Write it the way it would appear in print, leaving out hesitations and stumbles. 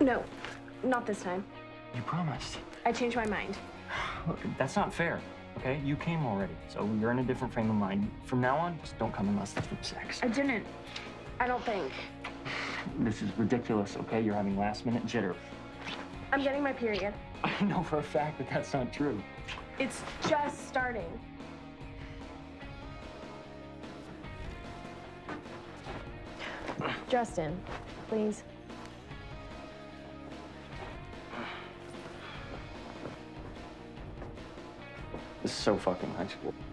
No, not this time. You promised. I changed my mind. Look, that's not fair, okay? You came already, so you're in a different frame of mind. From now on, just don't come unless it's for sex. I didn't. I don't think. This is ridiculous, okay? You're having last-minute jitter. I'm getting my period. I know for a fact that that's not true. It's just starting. Justin, please. This is so fucking high school.